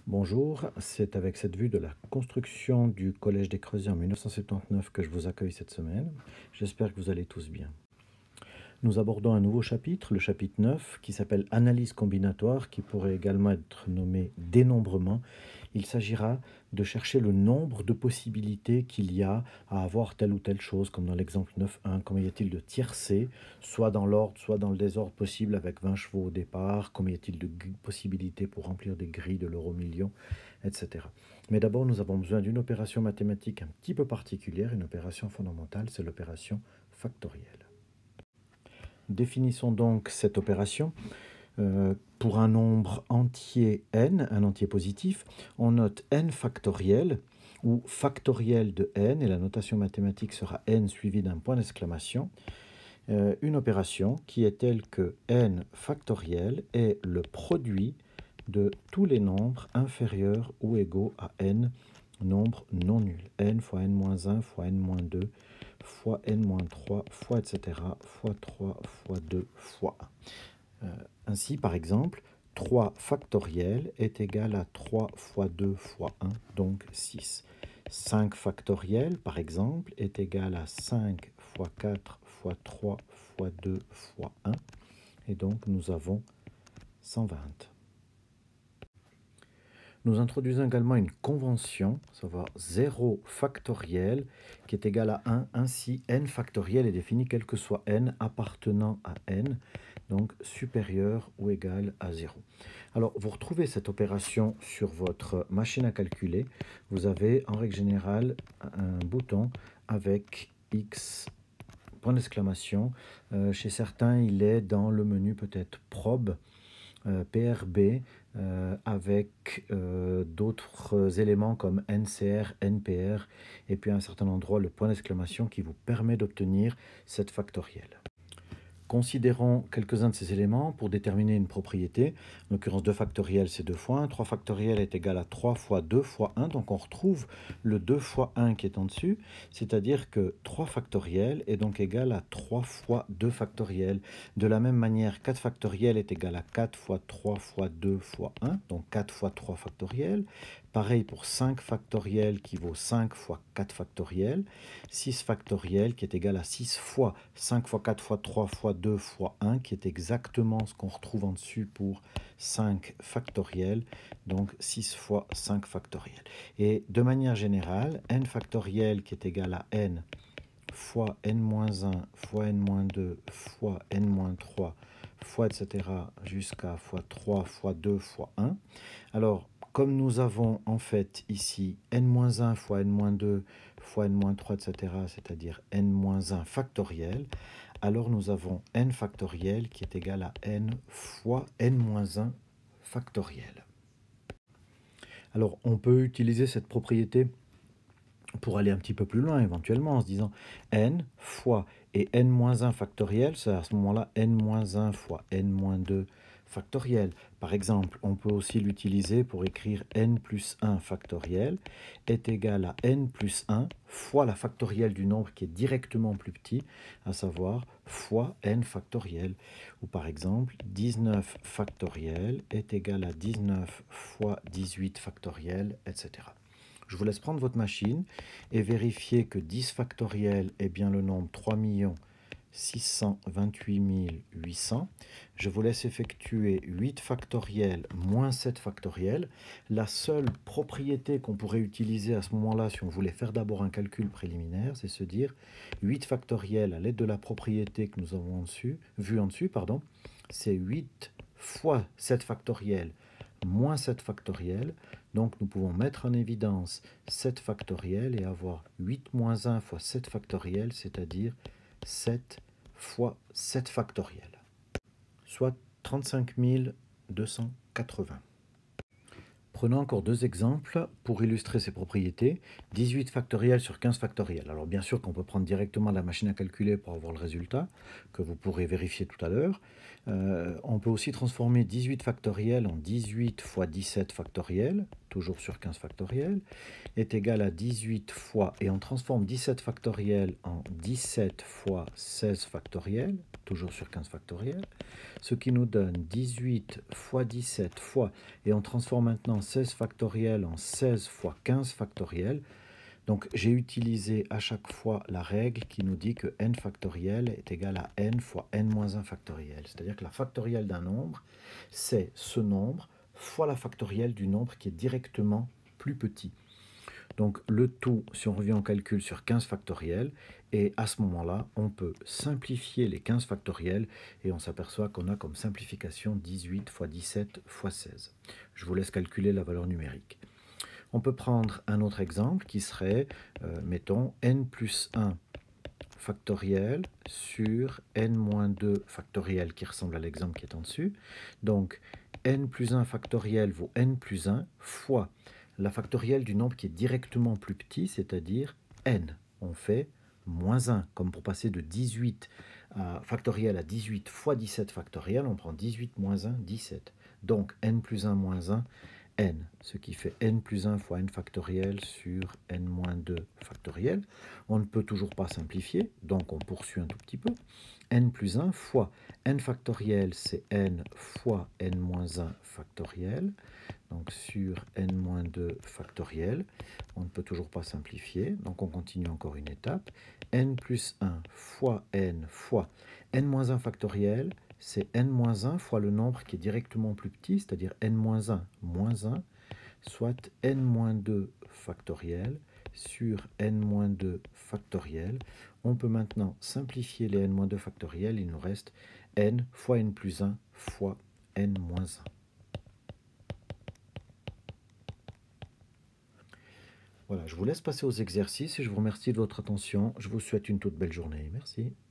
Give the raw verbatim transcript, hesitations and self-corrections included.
Bonjour, c'est avec cette vue de la construction du Collège des Creusets en mille neuf cent soixante-dix-neuf que je vous accueille cette semaine. J'espère que vous allez tous bien. Nous abordons un nouveau chapitre, le chapitre neuf, qui s'appelle Analyse combinatoire, qui pourrait également être nommé Dénombrement. Il s'agira de chercher le nombre de possibilités qu'il y a à avoir telle ou telle chose, comme dans l'exemple neuf point un, combien y a-t-il de tiercés, soit dans l'ordre, soit dans le désordre possible avec vingt chevaux au départ, combien y a-t-il de possibilités pour remplir des grilles de l'euro million, et cetera. Mais d'abord, nous avons besoin d'une opération mathématique un petit peu particulière, une opération fondamentale, c'est l'opération factorielle. Définissons donc cette opération. Euh, pour un nombre entier n, un entier positif, on note n factoriel ou factoriel de n, et la notation mathématique sera n suivi d'un point d'exclamation. Euh, une opération qui est telle que n factoriel est le produit de tous les nombres inférieurs ou égaux à n, nombres non nuls. N fois n moins un fois n moins deux fois n moins trois fois et cetera fois trois fois deux fois un. Euh, ainsi, par exemple, trois factoriel est égal à trois fois deux fois un, donc six. cinq factoriel, par exemple, est égal à cinq fois quatre fois trois fois deux fois un, et donc nous avons cent vingt. Nous introduisons également une convention, à savoir zéro factoriel, qui est égal à un. Ainsi, n factoriel est défini quel que soit n appartenant à n, donc supérieur ou égal à zéro. Alors, vous retrouvez cette opération sur votre machine à calculer. Vous avez, en règle générale, un bouton avec X, point d'exclamation. Euh, chez certains, il est dans le menu peut-être probe. Euh, P R B euh, avec euh, d'autres éléments comme N C R, N P R, et puis à un certain endroit le point d'exclamation qui vous permet d'obtenir cette factorielle. Considérons quelques-uns de ces éléments pour déterminer une propriété. En l'occurrence, deux factoriel, c'est deux fois un. trois factoriel est égal à trois fois deux fois un. Donc, on retrouve le deux fois un qui est en dessus. C'est-à-dire que trois factoriel est donc égal à trois fois deux factoriel. De la même manière, quatre factoriel est égal à quatre fois trois fois deux fois un. Donc, quatre fois trois factoriel. Pareil pour cinq factoriel qui vaut cinq fois quatre factoriel. six factoriel qui est égal à six fois cinq fois quatre fois trois fois deux fois un, qui est exactement ce qu'on retrouve en dessus pour cinq factoriel, donc six fois cinq factoriel. Et de manière générale, n factoriel qui est égal à n fois n moins un fois n moins deux fois n moins trois fois et cetera jusqu'à fois trois fois deux fois un. Alors, comme nous avons en fait ici n moins un fois n moins deux fois n moins trois, et cetera, c'est-à-dire n moins un factoriel, alors nous avons n factoriel qui est égal à n fois n moins un factoriel. Alors, on peut utiliser cette propriété pour aller un petit peu plus loin éventuellement en se disant n fois et n moins un factoriel, c'est à ce moment-là n moins un fois n moins deux factoriel. Par exemple, on peut aussi l'utiliser pour écrire n plus un factoriel est égal à n plus un fois la factorielle du nombre qui est directement plus petit, à savoir fois n factoriel. Ou par exemple, dix-neuf factoriel est égal à dix-neuf fois dix-huit factoriel, et cetera. Je vous laisse prendre votre machine et vérifier que dix factoriel est bien le nombre trois millions six cent vingt-huit mille huit cents. Je vous laisse effectuer huit factoriel moins sept factoriel. La seule propriété qu'on pourrait utiliser à ce moment-là, si on voulait faire d'abord un calcul préliminaire, c'est se dire huit factoriel à l'aide de la propriété que nous avons en dessus, vue en dessus, pardon, c'est huit fois sept factoriel moins sept factoriel. Donc nous pouvons mettre en évidence sept factoriel et avoir huit moins un fois sept factoriel, c'est-à-dire sept fois sept factoriel, soit trente-cinq mille deux cent quatre-vingts. Prenons encore deux exemples pour illustrer ces propriétés. dix-huit factoriel sur quinze factoriel. Alors bien sûr qu'on peut prendre directement la machine à calculer pour avoir le résultat, que vous pourrez vérifier tout à l'heure. Euh, on peut aussi transformer dix-huit factoriel en dix-huit fois dix-sept factoriel, toujours sur quinze factoriel, est égal à dix-huit fois, et on transforme dix-sept factoriel en dix-sept fois seize factoriel, toujours sur quinze factoriel, ce qui nous donne dix-huit fois dix-sept fois, et on transforme maintenant seize factoriel en seize fois quinze factoriel. Donc j'ai utilisé à chaque fois la règle qui nous dit que n factoriel est égal à n fois n moins un factoriel. C'est-à-dire que la factorielle d'un nombre, c'est ce nombre fois la factorielle du nombre qui est directement plus petit. Donc le tout, si on revient au calcul sur quinze factoriel, et à ce moment-là, on peut simplifier les quinze factoriels, et on s'aperçoit qu'on a comme simplification dix-huit fois dix-sept fois seize. Je vous laisse calculer la valeur numérique. On peut prendre un autre exemple qui serait, euh, mettons, n plus un factoriel sur n moins deux factoriel, qui ressemble à l'exemple qui est en dessus. Donc, n plus un factoriel vaut n plus un fois la factorielle du nombre qui est directement plus petit, c'est-à-dire n. On fait moins un, comme pour passer de dix-huit à, factoriel à dix-huit fois dix-sept factoriel, on prend dix-huit moins un, dix-sept. Donc, n plus un moins un, n, ce qui fait n plus un fois n factoriel sur n moins deux factoriel. On ne peut toujours pas simplifier, donc on poursuit un tout petit peu. N plus un fois n factoriel, c'est n fois n moins un factoriel, donc sur n moins deux factoriel. On ne peut toujours pas simplifier, donc on continue encore une étape. N plus un fois n fois n moins un factoriel, c'est n moins un fois le nombre qui est directement plus petit, c'est-à-dire n moins un moins un, soit n moins deux factoriel sur n moins deux factoriel. On peut maintenant simplifier les n moins deux factoriels, il nous reste n fois n plus un fois n moins un. Voilà, je vous laisse passer aux exercices et je vous remercie de votre attention. Je vous souhaite une toute belle journée. Merci.